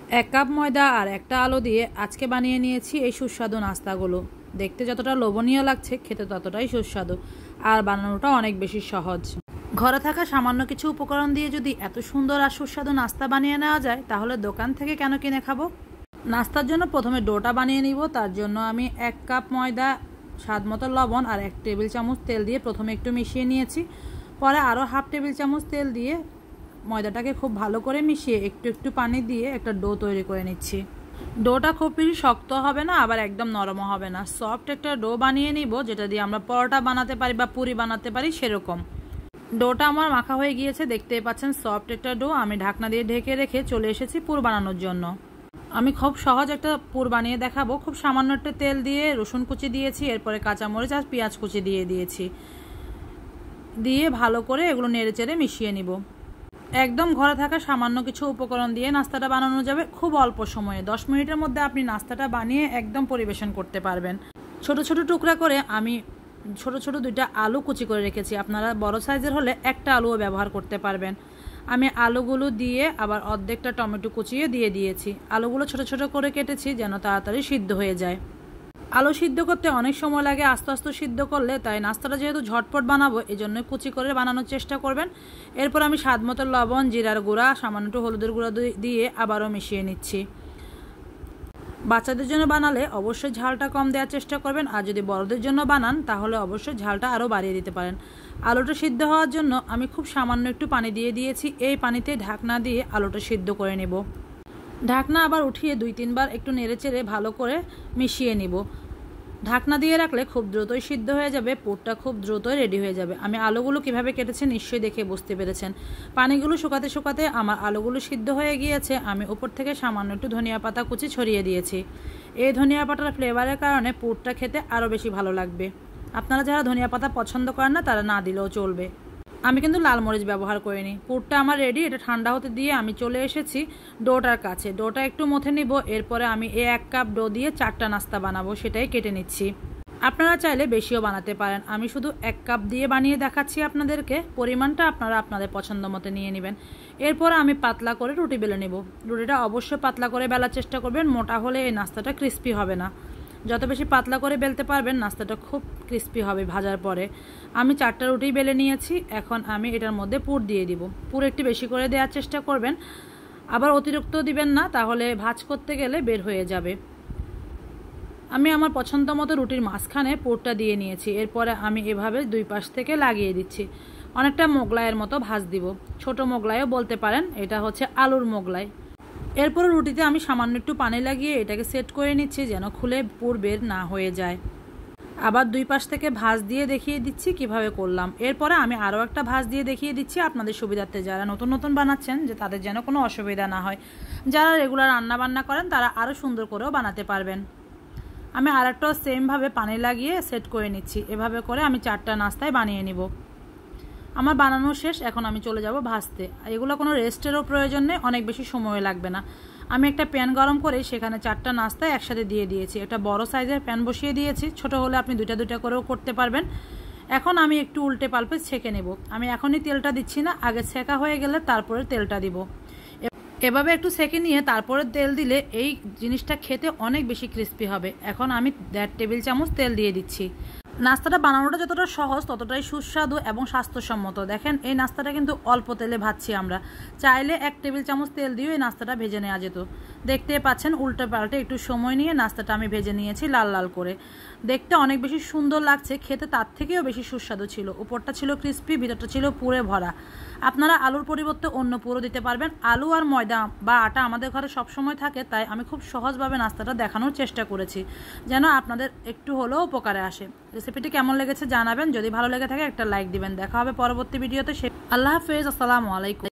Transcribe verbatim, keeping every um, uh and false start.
এক কাপ ময়দা আর একটা আলু দিয়ে আজকে বানিয়ে নিয়েছি এই সুস্বাদু নাস্তাগুলো। দেখতে যতটা লোভনীয় লাগছে, খেতে ততটাই সুস্বাদু, আর বানানোটা অনেক বেশি সহজ। ঘরে থাকা সামান্য কিছু উপকরণ দিয়ে যদি এত সুন্দর আর সুস্বাদু নাস্তা বানিয়ে নেওয়া যায়, তাহলে দোকান থেকে কেন কিনে খাবো। নাস্তার জন্য প্রথমে ডোটা বানিয়ে নিব। তার জন্য আমি এক কাপ ময়দা, স্বাদ মতো লবণ আর এক টেবিল চামচ তেল দিয়ে প্রথমে একটু মিশিয়ে নিয়েছি। পরে আরও হাফ টেবিল চামচ তেল দিয়ে ময়দাটাকে খুব ভালো করে মিশিয়ে একটু একটু পানি দিয়ে একটা ডো তৈরি করে নিচ্ছি। ডোটা খুব বেশি শক্ত হবে না, আবার একদম নরমও হবে না, সফট একটা ডো বানিয়ে নিব, যেটা দিয়ে আমরা পরোটা বানাতে পারি বা পুরি বানাতে পারি সেরকম। ডোটা আমার মাখা হয়ে গিয়েছে, দেখতেই পাচ্ছেন সফট একটা ডো। আমি ঢাকনা দিয়ে ঢেকে রেখে চলে এসেছি পুর বানানোর জন্য। আমি খুব সহজ একটা পুর বানিয়ে দেখাবো। খুব সামান্য একটা তেল দিয়ে রসুন কুচি দিয়েছি, এরপরে কাঁচামরিচ আর পেঁয়াজ কুচি দিয়ে দিয়েছি, দিয়ে ভালো করে এগুলো নেড়ে চেড়ে মিশিয়ে নিব। একদম ঘরে থাকা সামান্য কিছু উপকরণ দিয়ে নাস্তাটা বানানো যাবে খুব অল্প সময়ে। দশ মিনিটের মধ্যে আপনি নাস্তাটা বানিয়ে একদম পরিবেশন করতে পারবেন। ছোট ছোট টুকরা করে আমি ছোট ছোট দুইটা আলু কুচি করে রেখেছি। আপনারা বড় সাইজের হলে একটা আলুও ব্যবহার করতে পারবেন। আমি আলুগুলো দিয়ে আবার অর্ধেকটা টমেটো কুচিয়ে দিয়ে দিয়েছি। আলুগুলো ছোট ছোট করে কেটেছি যেন তাড়াতাড়ি সিদ্ধ হয়ে যায়। আলু সিদ্ধ করতে অনেক সময় লাগে, আস্তে আস্তে সিদ্ধ করলে, তাই নাস্তাটা যেহেতু ঝটপট বানাবো এই জন্য কুচি করে বানানোর চেষ্টা করবেন। এরপর আমি স্বাদ মতো লবণ, জিরার গুঁড়া, সামান্য একটু হলুদের গুঁড়া দিয়ে আবারও মিশিয়ে নিচ্ছি। বাচ্চাদের জন্য বানালে অবশ্যই ঝালটা কম দেওয়ার চেষ্টা করবেন, আর যদি বড়দের জন্য বানান তাহলে অবশ্যই ঝালটা আরও বাড়িয়ে দিতে পারেন। আলুটা সিদ্ধ হওয়ার জন্য আমি খুব সামান্য একটু পানি দিয়ে দিয়েছি। এই পানিতে ঢাকনা দিয়ে আলুটা সিদ্ধ করে নেব। ঢাকনা আবার উঠিয়ে দুই তিনবার একটু নেড়ে চেড়ে ভালো করে মিশিয়ে নিব। ঢাকনা দিয়ে রাখলে খুব দ্রুতই সিদ্ধ হয়ে যাবে, পুরটা খুব দ্রুতই রেডি হয়ে যাবে। আমি আলুগুলো কিভাবে কেটেছি নিশ্চয়ই দেখে বুঝতে পেরেছেন। পানিগুলো শুকাতে শুকাতে আমার আলুগুলো সিদ্ধ হয়ে গিয়েছে। আমি উপর থেকে সামান্য একটু ধনিয়া পাতা কুচি ছড়িয়ে দিয়েছি। এই ধনিয়া পাতার ফ্লেভারের কারণে পুরটা খেতে আরও বেশি ভালো লাগবে। আপনারা যারা ধনিয়া পাতা পছন্দ করেন না তারা না দিলেও চলবে। আমি কিন্তু লাল মরিচ ব্যবহার করিনি। পুরটা আমার রেডি। এটা ঠান্ডা হতে দিয়ে আমি চলে এসেছি ডোটার কাছে। ডোটা একটু মথে নিব। এরপরে আমি এই এক কাপ ডো দিয়ে চারটা নাস্তা বানাবো, সেটাই কেটে নিচ্ছি। আপনারা চাইলে বেশিও বানাতে পারেন। আমি শুধু এক কাপ দিয়ে বানিয়ে দেখাচ্ছি আপনাদেরকে। পরিমাণটা আপনারা আপনাদের পছন্দ মতো নিয়ে নেবেন। এরপর আমি পাতলা করে রুটি বেলে নেব। রুটিটা অবশ্যই পাতলা করে বেলার চেষ্টা করবেন, মোটা হলে এই নাস্তাটা ক্রিস্পি হবে না। যত বেশি পাতলা করে বেলতে পারবেন নাস্তাটা খুব ক্রিস্পি হবে ভাজার পরে। আমি চারটা রুটি বেলে নিয়েছি। এখন আমি এটার মধ্যে পুর দিয়ে দিব। পুর একটু বেশি করে দেওয়ার চেষ্টা করবেন, আবার অতিরিক্ত দিবেন না, তাহলে ভাজ করতে গেলে বের হয়ে যাবে। আমি আমার পছন্দ মতো রুটির মাঝখানে পুরটা দিয়ে নিয়েছি। এরপরে আমি এভাবে দুই পাশ থেকে লাগিয়ে দিচ্ছি। অনেকটা মোগলাইয়ের মতো ভাজ দিব। ছোট মোগলাইও বলতে পারেন, এটা হচ্ছে আলুর মোগলাই। এরপর রুটিতে আমি সামান্য একটু পানি লাগিয়ে এটাকে সেট করে নিচ্ছি যেন খুলে পুর বের না হয়ে যায়। আবার দুই পাশ থেকে ভাঁজ দিয়ে দেখিয়ে দিচ্ছি কিভাবে করলাম। এরপরে আমি আরও একটা ভাঁজ দিয়ে দেখিয়ে দিচ্ছি আপনাদের সুবিধার্থে, যারা নতুন নতুন বানাচ্ছেন যে তাদের যেন কোনো অসুবিধা না হয়। যারা রেগুলার রান্না বান্না করেন তারা আরও সুন্দর করেও বানাতে পারবেন। আমি আর একটাও সেমভাবে পানি লাগিয়ে সেট করে নিচ্ছি। এভাবে করে আমি চারটা নাস্তায় বানিয়ে নিব। আমার বানানো শেষ। এখন আমি চলে যাব ভাজতে। এগুলো কোনো রেস্টেরও প্রয়োজন নেই, অনেক বেশি সময় লাগবে না। আমি একটা প্যান গরম করে সেখানে চারটা নাস্তা একসাথে দিয়ে দিয়েছি। একটা বড় সাইজের প্যান বসিয়ে দিয়েছি। ছোট হলে আপনি দুইটা দুইটা করেও করতে পারবেন। এখন আমি একটু উল্টে পাল্টে ছেঁকে নেব। আমি এখনই তেলটা দিচ্ছি না, আগে ছেঁকা হয়ে গেলে তারপরে তেলটা দিব। এভাবে একটু সেকে নিয়ে তারপরে তেল দিলে এই জিনিসটা খেতে অনেক বেশি ক্রিস্পি হবে। এখন আমি দেড় টেবিল চামচ তেল দিয়ে দিচ্ছি। নাস্তাটা বানানোটা যতটা সহজ ততটাই সুস্বাদু এবং স্বাস্থ্যসম্মত। দেখেন এই নাস্তাটা কিন্তু অল্প তেলে ভাজছি আমরা। চাইলে এক টেবিল চামচ তেল দিয়েও এই নাস্তাটা ভেজে নেওয়া যেত। দেখতে পাচ্ছেন উল্টে পাল্টে একটু সময় নিয়ে নাস্তাটা আমি ভেজে নিয়েছি লাল লাল করে। দেখতে অনেক বেশি সুন্দর লাগছে, খেতে তার থেকেও বেশি সুস্বাদু ছিল। উপরটা ছিল ক্রিস্পি, ভিতরটা ছিল পুরে ভরা। আপনারা আলুর পরিবর্তে অন্য পুরো দিতে পারবেন। আলু আর ময়দা বা আটা আমাদের ঘরে সবসময় থাকে, তাই আমি খুব সহজভাবে নাস্তাটা দেখানোর চেষ্টা করেছি যেন আপনাদের একটু হলেও উপকারে আসে। রেসিপিটি কেমন লেগেছে জানাবেন। যদি ভালো লেগে থাকে একটা লাইক দিবেন। দেখা হবে পরবর্তী ভিডিওতে। আল্লাহ হাফেজ। আসসালামু আলাইকুম।